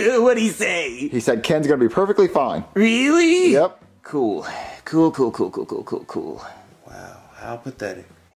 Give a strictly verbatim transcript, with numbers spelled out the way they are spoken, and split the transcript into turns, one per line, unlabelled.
What'd he say?
He said Ken's gonna be perfectly fine.
Really?
Yep.
Cool. Cool, cool, cool, cool, cool, cool, cool.
Wow, how pathetic.